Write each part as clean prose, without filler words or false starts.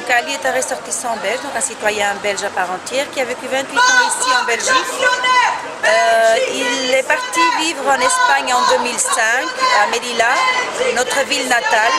Ali est un ressortissant belge, donc un citoyen belge à part entière, qui a vécu 28 ans ici en Belgique. Il est parti vivre en Espagne en 2005, à Melilla, notre ville natale.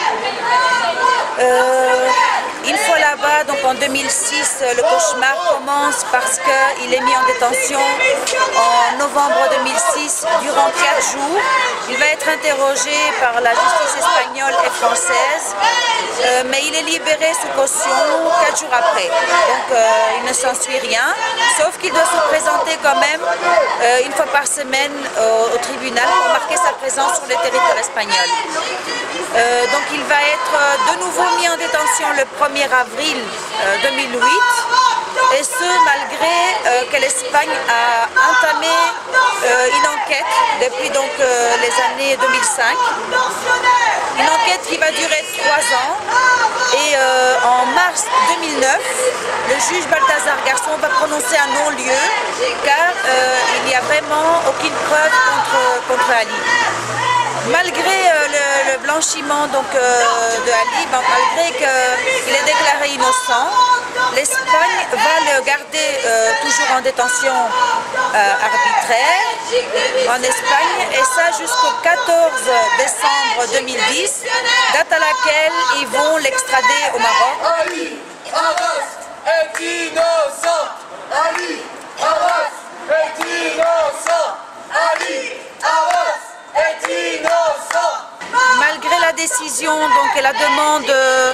Une fois là-bas, donc en 2006, le cauchemar commence parce qu'il est mis en détention en novembre 2006 durant 4 jours. Il va être interrogé par la justice espagnole et française, mais il est libéré sous caution 4 jours après. Donc il ne s'ensuit rien, sauf qu'il doit se présenter quand même une fois par semaine au tribunal pour marquer sa présence sur le territoire espagnol. Donc il va être de nouveau mis en détention le 1er avril 2008, et ce malgré que l'Espagne a entamé une enquête depuis donc les années 2005. Une enquête qui va durer 3 ans, et en mars 2009, le juge Balthazar Garzón va prononcer un non-lieu car il n'y a vraiment aucune preuve contre Ali. Malgré le blanchiment donc, de Ali, malgré qu'il est déclaré innocent, l'Espagne va le garder toujours en détention arbitraire en Espagne, et ça jusqu'au 14 décembre 2010, date à laquelle ils vont l'extrader au Maroc. Ali Arras est innocent. Ali Arras est innocent. Ali Arras est innocent. Malgré la décision donc, et la demande de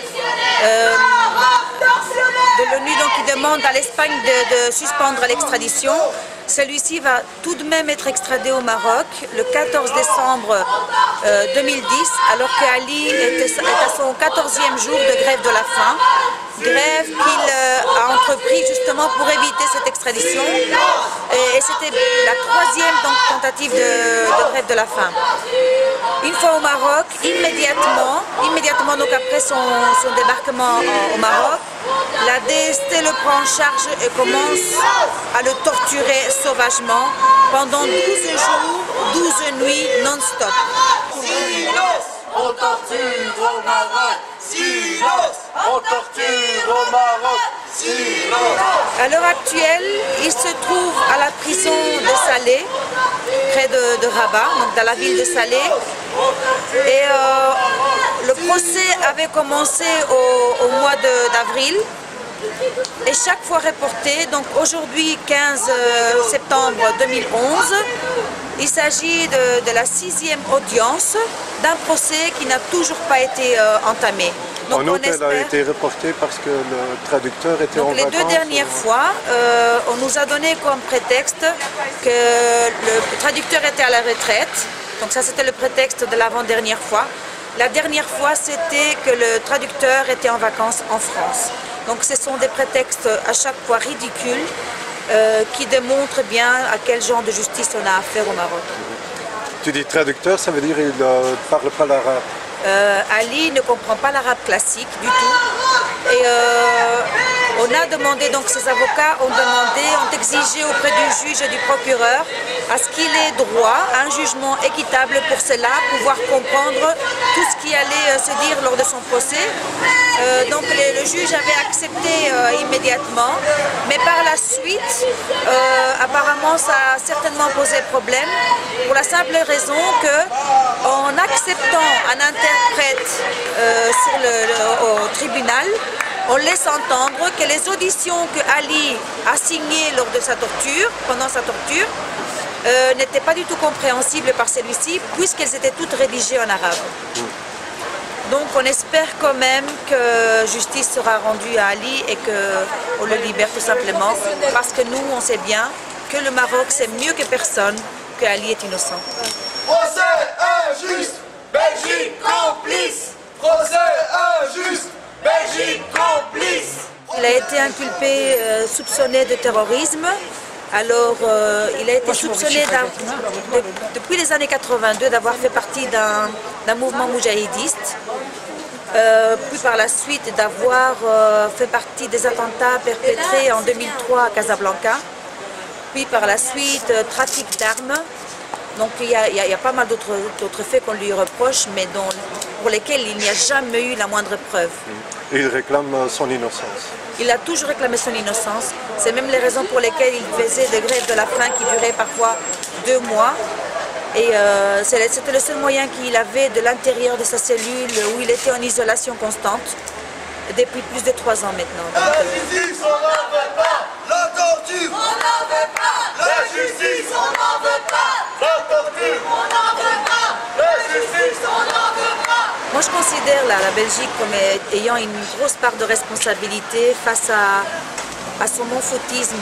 l'ONU qui demande à l'Espagne de suspendre l'extradition, celui-ci va tout de même être extradé au Maroc le 14 décembre 2010, alors qu'Ali est à son 14e jour de grève de la faim, grève qu'il a entrepris justement pour éviter cette extradition, et c'était la 3e tentative de grève de la faim. Une fois au Maroc, immédiatement donc après son débarquement au Maroc, la DST le prend en charge et commence à le torturer sauvagement pendant 12 jours, 12 nuits non-stop. Silence, on torture au Maroc. Silence, on torture au Maroc. Silence. À l'heure actuelle, il se trouve à la prison de Salé, près de Rabat, donc dans la ville de Salé. Et le procès avait commencé au mois d'avril et chaque fois reporté. Donc aujourd'hui, 15 septembre 2011, il s'agit de la 6e audience d'un procès qui n'a toujours pas été entamé. Donc en outre, elle a été reportée parce que le traducteur était en vacances. Les 2 dernières fois, on nous a donné comme prétexte que le traducteur était à la retraite. Donc ça, c'était le prétexte de l'avant-dernière fois. La dernière fois, c'était que le traducteur était en vacances en France. Donc ce sont des prétextes à chaque fois ridicules qui démontrent bien à quel genre de justice on a affaire au Maroc. Tu dis traducteur, ça veut dire qu'il ne parle pas l'arabe? Ali ne comprend pas l'arabe classique du tout. Et on a demandé, donc ses avocats ont exigé auprès du juge et du procureur à ce qu'il ait droit à un jugement équitable pour cela, pouvoir comprendre tout ce qui allait se dire lors de son procès. Donc le juge avait accepté immédiatement, mais par la suite, apparemment ça a certainement posé problème, pour la simple raison que en acceptant un interprète au tribunal, on laisse entendre que les auditions que Ali a signées lors de sa torture, pendant sa torture, n'étaient pas du tout compréhensibles par celui-ci, puisqu'elles étaient toutes rédigées en arabe. Donc on espère quand même que justice sera rendue à Ali et qu'on le libère tout simplement, parce que nous, on sait bien que le Maroc sait mieux que personne que Ali est innocent. Procès injuste, Belgique complice. Procès injuste, Belgique complice. Il a été inculpé, soupçonné de terrorisme. Alors, il a été soupçonné depuis les années 82 d'avoir fait partie d'un mouvement moudjahidiste, puis par la suite d'avoir fait partie des attentats perpétrés en 2003 à Casablanca, puis par la suite trafic d'armes. Donc il y a pas mal d'autres faits qu'on lui reproche, mais pour lesquels il n'y a jamais eu la moindre preuve. Et il réclame son innocence. Il a toujours réclamé son innocence. C'est même les raisons pour lesquelles il faisait des grèves de la faim qui duraient parfois 2 mois. Et c'était le seul moyen qu'il avait de l'intérieur de sa cellule où il était en isolation constante depuis plus de 3 ans maintenant. La justice, on n'en veut pas. La torture, on n'en veut pas. La justice, on n'en veut pas. La torture, on n'en veut pas. La justice, on n'en veut pas. Moi, je considère la Belgique comme ayant une grosse part de responsabilité face à son non-foutisme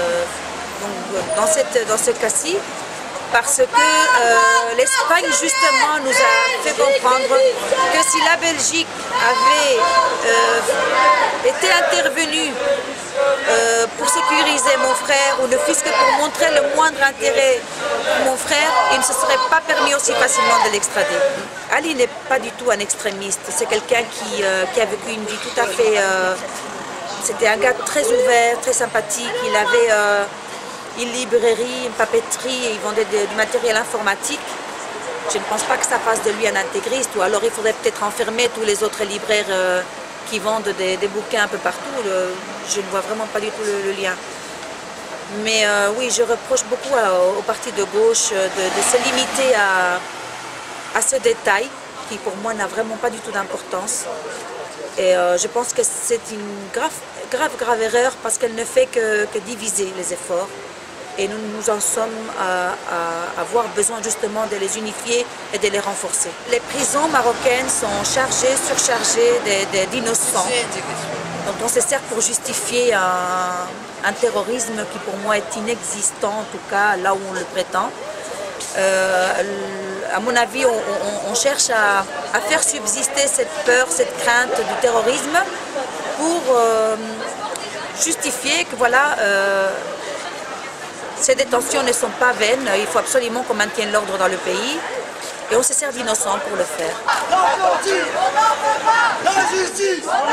dans ce cas-ci, parce que l'Espagne, justement, nous a fait comprendre que si la Belgique avait été intervenue pour sécuriser mon frère, ou ne fût-ce que pour montrer le moindre intérêt pour mon frère, il ne se serait pas permis aussi facilement de l'extrader. Ali n'est pas du tout un extrémiste, c'est quelqu'un qui a vécu une vie tout à fait... C'était un gars très ouvert, très sympathique, il avait une librairie, une papeterie, et il vendait du matériel informatique. Je ne pense pas que ça fasse de lui un intégriste, ou alors il faudrait peut-être enfermer tous les autres libraires qui vendent des bouquins un peu partout. Je ne vois vraiment pas du tout le lien. Mais oui, je reproche beaucoup au parti de gauche de se limiter à ce détail qui pour moi n'a vraiment pas du tout d'importance. Et je pense que c'est une grave erreur parce qu'elle ne fait que diviser les efforts. Et nous en sommes à avoir besoin justement de les unifier et de les renforcer. Les prisons marocaines sont chargées, surchargées d'innocents, dont on se sert pour justifier un terrorisme qui pour moi est inexistant, en tout cas là où on le prétend. À mon avis, on cherche à faire subsister cette peur, cette crainte du terrorisme pour justifier que voilà, ces détentions ne sont pas vaines, il faut absolument qu'on maintienne l'ordre dans le pays et on se sert d'innocents pour le faire. La torture, on n'en veut pas. La justice, on